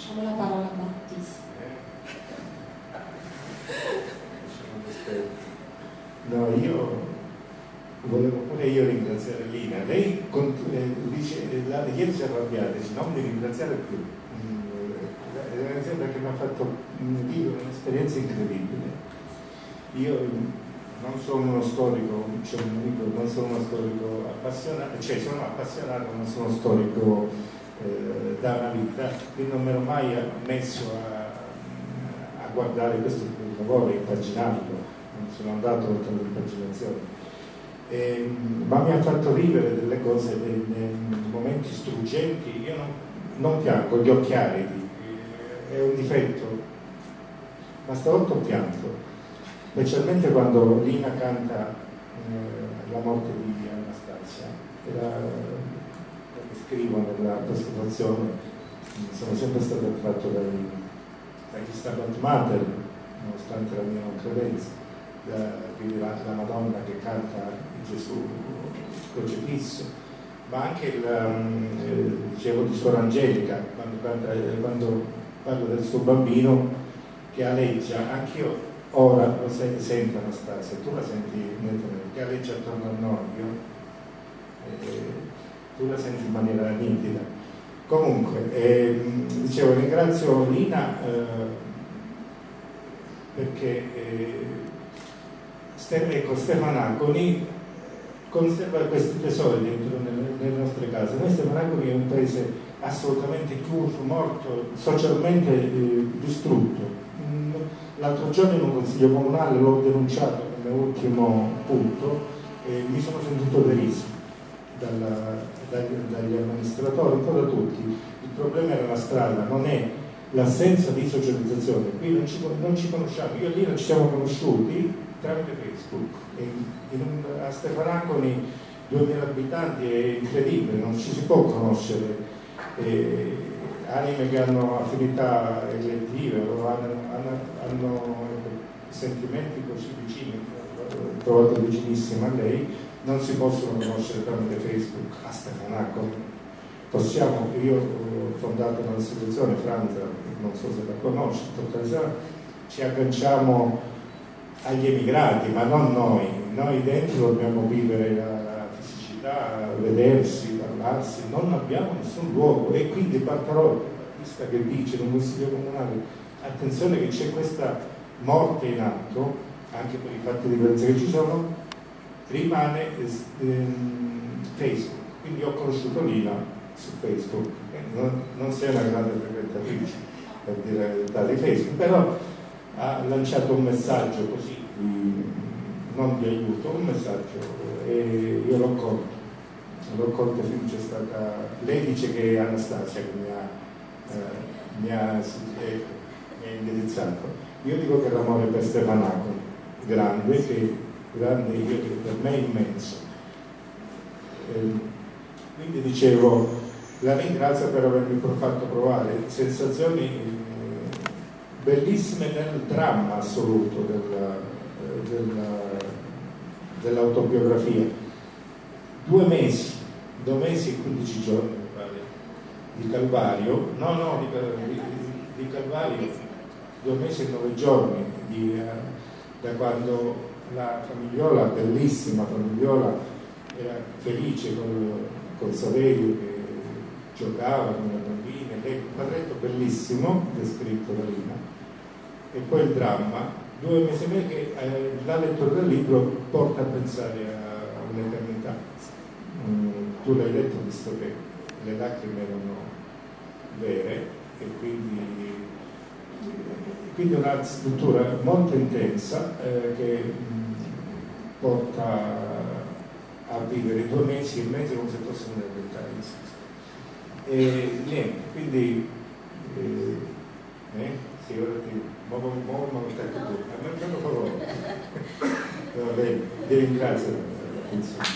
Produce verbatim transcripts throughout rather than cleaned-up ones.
Lasciamo la parola a Battista. No, io volevo pure io ringraziare Lina. Lei eh, dice, la, ieri si è arrabbiata, dice non mi ringraziare più. Mm, perché mi ha fatto vivere un'esperienza incredibile. Io non sono uno storico, c'è un amico, non sono uno storico appassionato, cioè sono appassionato, non sono storico eh, da una vita, quindi non mi ero mai messo a, a guardare questo lavoro, a impaginarlo, non sono andato oltre l'impaginazione. Eh, ma mi ha fatto vivere delle cose, dei, dei momenti struggenti. Io non, non piango, gli occhi aridi, è un difetto, ma stavolta ho pianto, specialmente quando Lina canta eh, la morte di Anastasia. Era, come scrivo nella presentazione, sono sempre stato attratto dai, dagli Stabat Mater, nonostante la mia non credenza, quindi la, la Madonna che canta Gesù crocifisso, ma anche il, eh, dicevo di Suor Angelica, quando, canta, quando parlo del suo bambino che aleggia, anch'io ora lo sento, sento Anastasia, tu la senti nettamente, che aleggia attorno al novio, eh, tu la senti in maniera nitida. Comunque, eh, dicevo, ringrazio Lina eh, perché eh, ecco, Stefanaconi conserva questi tesori dentro nelle, nelle nostre case. Noi Stefanaconi è un paese assolutamente chiuso, morto, socialmente eh, distrutto. Mm, l'altro giorno in un consiglio comunale l'ho denunciato come ultimo punto e mi sono sentito deriso dalla, dagli, dagli amministratori, un po' da tutti. Il problema era la strada, non è l'assenza di socializzazione. Qui non ci, non ci conosciamo, io e lì non ci siamo conosciuti tramite Facebook. In, in un, a Stefanaconi duemila abitanti è incredibile, non ci si può conoscere. Eh, anime che hanno affinità elettive o hanno, hanno, hanno sentimenti così vicini, l'ho trovato vicinissima a lei, non si possono conoscere tramite Facebook. A Stefanaconi possiamo, io ho fondato un'associazione, Franza, non so se la conosci, ci agganciamo agli emigrati, ma non noi, noi dentro dobbiamo vivere la, la fisicità, vedersi, parlarsi, non abbiamo nessun luogo. E quindi Bartarò, vista che dice in un consiglio comunale, attenzione che c'è questa morte in atto, anche per i fatti di violenza che ci sono, rimane ehm, Facebook. Quindi ho conosciuto Lina su Facebook, non, non sei una grande frequentatrice per dire la verità di Facebook, però ha lanciato un messaggio così, non di aiuto, un messaggio, e io l'ho colto, l'ho colto finché c'è stata. Lei dice che è Anastasia che mi ha, eh, mi ha, eh, mi ha indirizzato. Io dico che l'amore per Stefanaconi, grande, che grande io, che per me è immenso. Eh, quindi dicevo, la ringrazio per avermi fatto provare sensazioni eh, bellissime nel dramma assoluto della, della, dell'autobiografia. Due mesi, due mesi e quindici giorni mi pare, di calvario, no no, di, di, di calvario, due mesi e nove giorni, di, uh, da quando la famigliola, bellissima famigliola, era felice col, col Saverio che giocava con le bambine, lei, un quadretto bellissimo descritto da Lina, e poi il dramma, due mesi e mezzo che eh, la lettura del libro porta a pensare a, a un'eternità. Mm, tu l'hai letto, visto che le lacrime erano vere, e quindi, quindi una scrittura molto intensa eh, che mh, porta a vivere due mesi e mezzo come se fossero nel vent'anni. E niente, quindi eh, eh, sì, ora ti muovo, muovo, ma lo stai tu, a me non lo farò. Va bene, ti ringrazio per l'attenzione.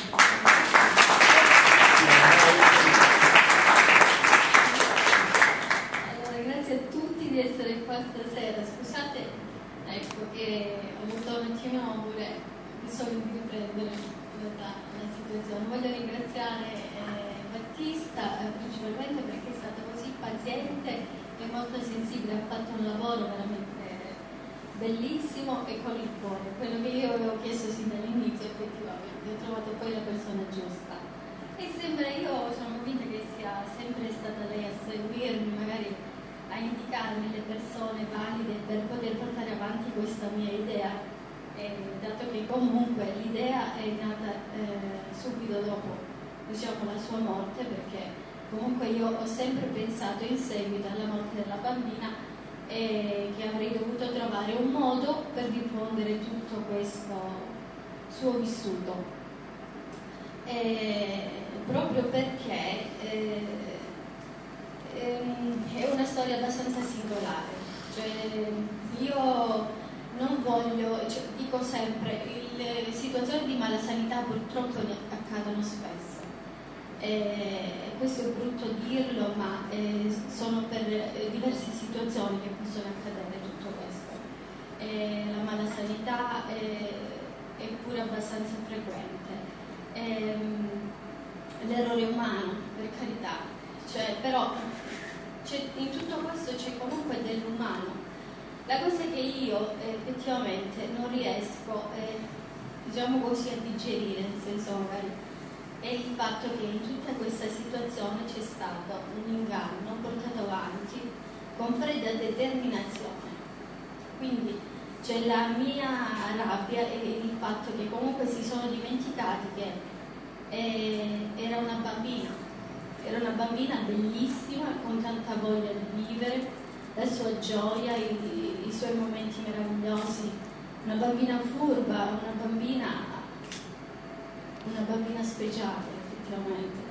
Allora, grazie a tutti di essere qua stasera. Scusate, ecco, che ho avuto un attimo pure bisogno di riprendere la, la situazione. Voglio ringraziare eh, Battista eh, principalmente perché è stato così paziente è molto sensibile, ha fatto un lavoro veramente bellissimo e con il cuore, quello che io avevo chiesto sin dall'inizio. Effettivamente ho trovato poi la persona giusta e sembra, io sono convinta che sia sempre stata lei a seguirmi, magari a indicarmi le persone valide per poter portare avanti questa mia idea, e dato che comunque l'idea è nata eh, subito dopo, diciamo, la sua morte, perché comunque io ho sempre pensato, in seguito alla morte della bambina, e che avrei dovuto trovare un modo per diffondere tutto questo suo vissuto, e proprio perché eh, ehm, è una storia abbastanza singolare. Cioè, io non voglio, cioè, dico sempre, le situazioni di malasanità purtroppo ne accadono spesso. Eh, questo è brutto dirlo, ma eh, sono per eh, diverse situazioni che possono accadere tutto questo. Eh, la malasanità è, è pure abbastanza frequente. Eh, l'errore umano, per carità, cioè, però in tutto questo c'è comunque dell'umano. La cosa che io eh, effettivamente non riesco, eh, diciamo così, a digerire, nel senso magari, è il fatto che in tutta questa situazione c'è stato un inganno portato avanti con fredda determinazione. Quindi c'è la mia rabbia e il fatto che comunque si sono dimenticati che eh, era una bambina, era una bambina bellissima, con tanta voglia di vivere, la sua gioia, i, i suoi momenti meravigliosi, una bambina furba, una bambina una bambina speciale, effettivamente.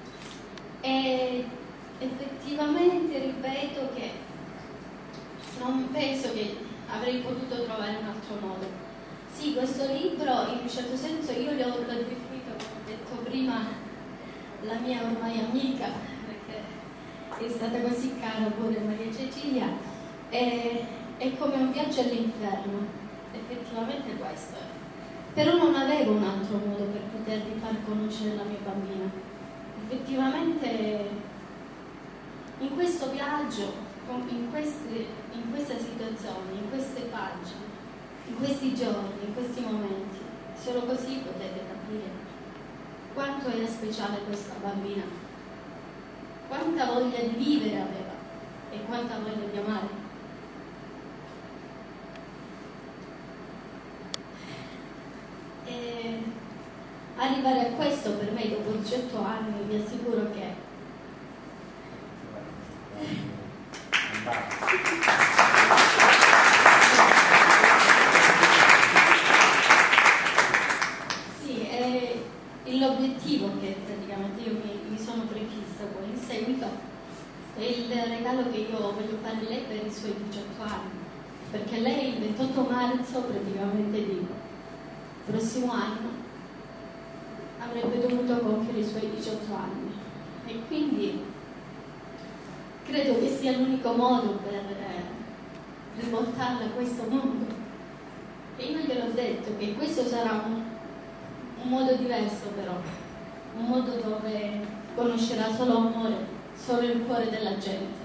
E effettivamente ripeto che non penso che avrei potuto trovare un altro modo. Sì, questo libro in un certo senso io l'ho definito, come ho detto prima, la mia ormai amica, perché è stata così cara pure Maria Cecilia, e, è come un viaggio all'inferno, effettivamente questo è. Però non avevo un altro modo per potervi far conoscere la mia bambina. Effettivamente in questo viaggio, in queste, in questa situazione, in queste pagine, in questi giorni, in questi momenti, solo così potete capire quanto era speciale questa bambina, quanta voglia di vivere aveva e quanta voglia di amare. E arrivare a questo per me dopo diciotto anni, vi assicuro che sì, è l'obiettivo che praticamente io mi, mi sono prefissa poi in seguito, è il regalo che io voglio fare a lei per i suoi diciotto anni, perché lei il ventotto marzo praticamente di prossimo anno avrebbe dovuto compiere i suoi diciotto anni, e quindi credo che sia l'unico modo per eh, riportarla a questo mondo. E io gliel'ho detto che questo sarà un, un modo diverso, però un modo dove conoscerà solo amore, solo il cuore della gente.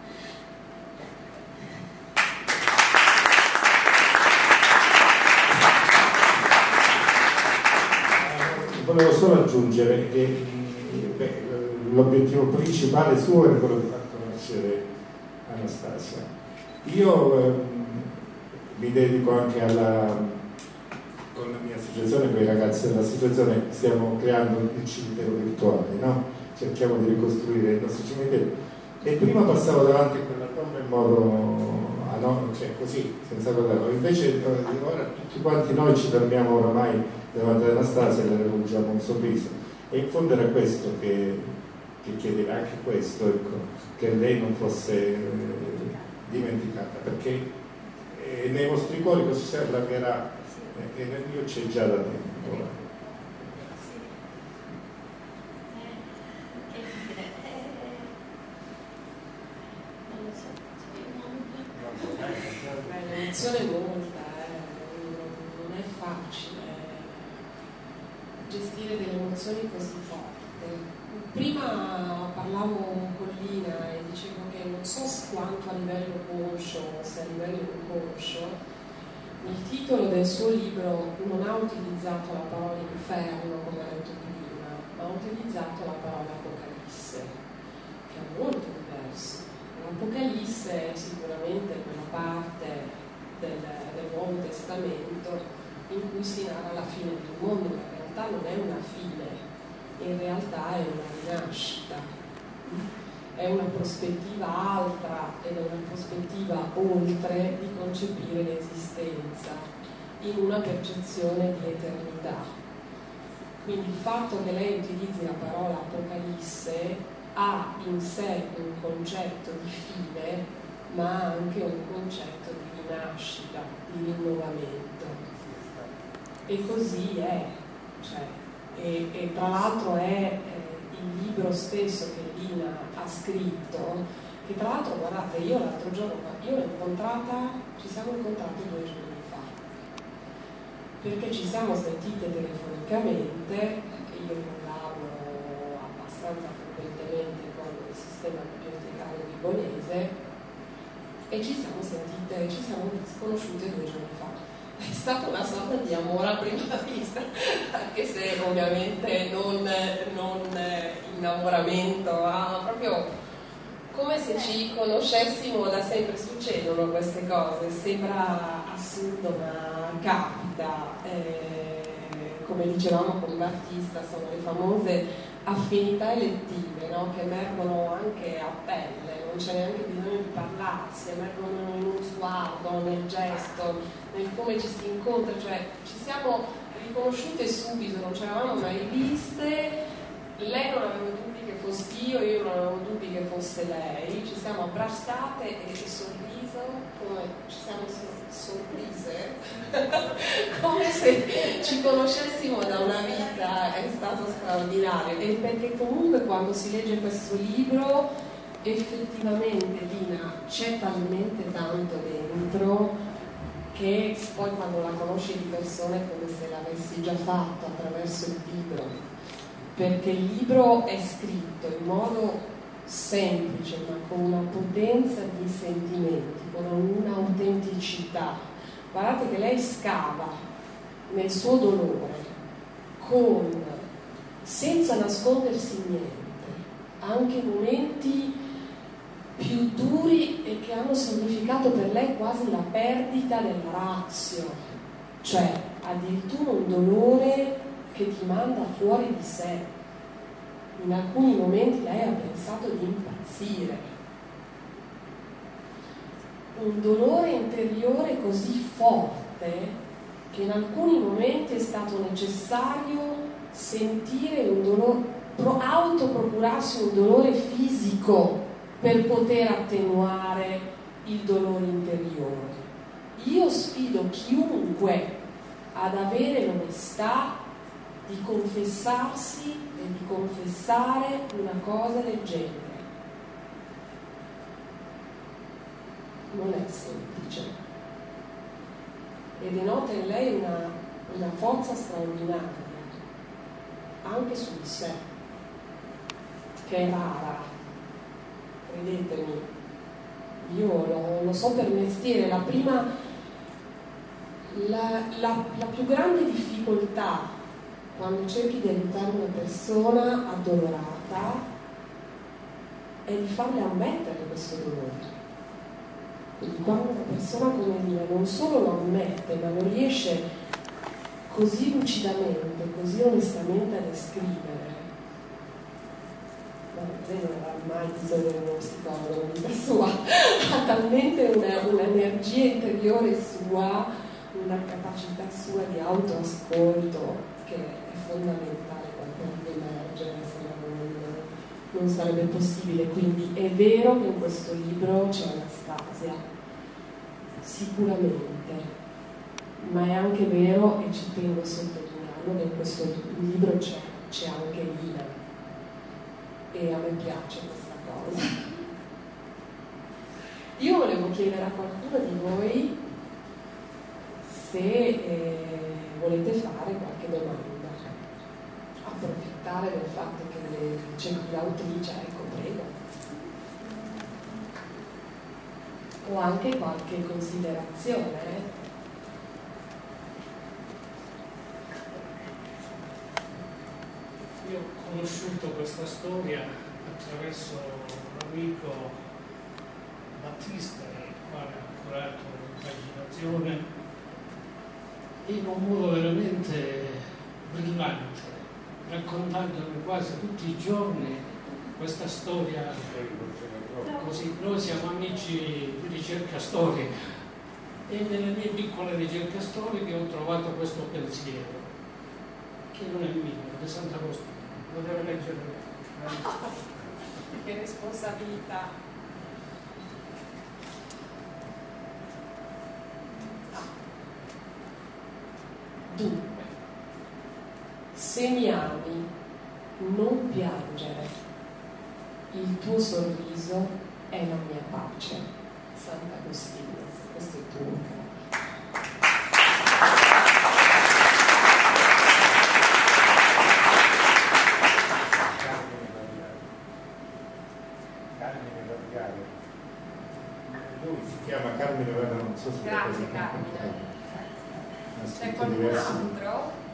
Volevo solo aggiungere che beh, l'obiettivo principale suo era quello di far conoscere Anastasia. Io eh, mi dedico anche alla, con la mia associazione, con i ragazzi dell'associazione, stiamo creando il cimitero virtuale, no? Cerchiamo di ricostruire il nostro cimitero. E prima passavo davanti a quella tomba in modo ah, no, cioè così, senza guardarlo. Invece ora tutti quanti noi ci fermiamo oramai davanti ad Anastasia e le rivolgiamo un sorriso, e in fondo era questo che, che chiedeva, anche questo, ecco, che lei non fosse eh, dimenticata, perché eh, nei vostri cuori così si allargherà, eh, e nel mio c'è già da tempo. L'emozione molta, eh, non è facile gestire delle emozioni così forti. prima parlavo con Lina e dicevo che non so quanto a livello conscio o se a livello inconscio il titolo del suo libro non ha utilizzato la parola inferno come ha detto prima, ma ha utilizzato la parola apocalisse, che è molto diverso. L'Apocalisse è sicuramente quella parte del, del Nuovo Testamento in cui si narra la fine del mondo, ma in realtà non è una fine, in realtà è una rinascita, è una prospettiva altra ed è una prospettiva oltre di concepire l'esistenza in una percezione di eternità. Quindi il fatto che lei utilizzi la parola Apocalisse ha in sé un concetto di fine, ma anche un concetto di rinascita, di rinnovamento. E così è, cioè, e, e tra l'altro è eh, il libro stesso che Lina ha scritto, che tra l'altro, guardate, io l'altro giorno, io l'ho incontrata, ci siamo incontrati due giorni fa, perché ci siamo sentite telefonicamente, io collaboro abbastanza frequentemente con il sistema bibliotecario vibonese e ci siamo sentite, ci siamo conosciute due giorni fa. È stata una sorta di amore a prima vista, anche se ovviamente non, non innamoramento, ma proprio come se ci conoscessimo da sempre. Succedono queste cose, sembra assurdo ma capita. Eh, come dicevamo con Battista, sono le famose affinità elettive, no? Che emergono anche a pelle, non c'è neanche bisogno di parlarsi, emergono in uno sguardo, nel gesto, nel come ci si incontra, cioè ci siamo riconosciute subito, non ci eravamo mai viste, lei non aveva dubbi che fossi io, io non avevo dubbi che fosse lei, ci siamo abbracciate e sorriso, come ci siamo sorrise, come se ci conoscessimo da una vita, è stato straordinario. E perché comunque quando si legge questo libro effettivamente, Lina, c'è talmente tanto dentro che poi quando la conosci di persona è come se l'avessi già fatto attraverso il libro, perché il libro è scritto in modo semplice ma con una potenza di sentimenti, con un'autenticità. Guardate che lei scava nel suo dolore con, senza nascondersi niente, anche momenti più duri e che hanno significato per lei quasi la perdita della razio, cioè addirittura un dolore che ti manda fuori di sé. In alcuni momenti lei ha pensato di impazzire. Un dolore interiore così forte che in alcuni momenti è stato necessario sentire un dolore, autoprocurarsi un dolore fisico per poter attenuare il dolore interiore. Io sfido chiunque ad avere l'onestà di confessarsi e di confessare una cosa del genere. Non è semplice e denota in lei una, una forza straordinaria anche su di sé, che è rara, credetemi. Io lo, lo so per mestiere. La prima la, la, la più grande difficoltà quando cerchi di aiutare una persona addolorata è di farle ammettere questo dolore. Quindi quando una persona come Lina non solo lo ammette, ma lo riesce così lucidamente, così onestamente a descrivere, ma lei non avrà mai bisogno di uno psicologo in vita sua, ha talmente una, un'energia interiore sua, una capacità sua di autoascolto che è fondamentale per emergere, se no non, non sarebbe possibile. Quindi è vero che in questo libro c'è Anastasia, sicuramente, ma è anche vero, e ci tengo a sottolinearlo, che in questo libro c'è, c'è anche Lina, e a me piace questa cosa. Io volevo chiedere a qualcuno di voi se eh, volete fare qualche domanda. Approfitto. approfittare del fatto che le, c'è qui l'autrice, ecco, prego. O anche qualche considerazione. Eh? Io ho conosciuto questa storia attraverso l'amico Battista, il quale ha curato l'impaginazione in un modo veramente brillante, raccontandomi quasi tutti i giorni questa storia. Così noi siamo amici di ricerca storica e nelle mie piccole ricerche storiche ho trovato questo pensiero, che non è mio, è di Sant'Agostino. Lo deve leggere lei. Che responsabilità. Dunque, se mi ami, non piangere, il tuo sorriso è la mia pace. Sant'Agostino, questo è tuo caro. Lui si chiama Carmine Vada, non so se Grazie Carmine. C'è qualcun altro?